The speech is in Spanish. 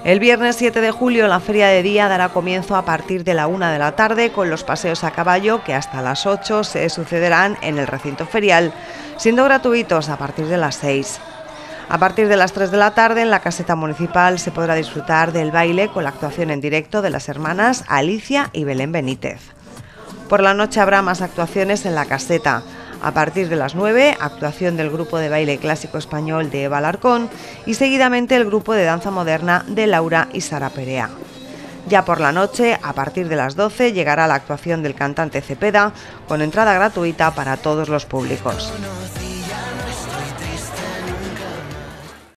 El viernes 7 de julio la Feria de Día dará comienzo a partir de la 1 de la tarde con los paseos a caballo que hasta las 8 se sucederán en el recinto ferial, siendo gratuitos a partir de las 6. A partir de las 3 de la tarde en la caseta municipal se podrá disfrutar del baile con la actuación en directo de las hermanas Alicia y Belén Benítez. Por la noche habrá más actuaciones en la caseta. A partir de las 9, actuación del grupo de baile clásico español de Eva Alarcón y seguidamente el grupo de danza moderna de Laura y Sara Perea. Ya por la noche, a partir de las 12, llegará la actuación del cantante Cepeda con entrada gratuita para todos los públicos.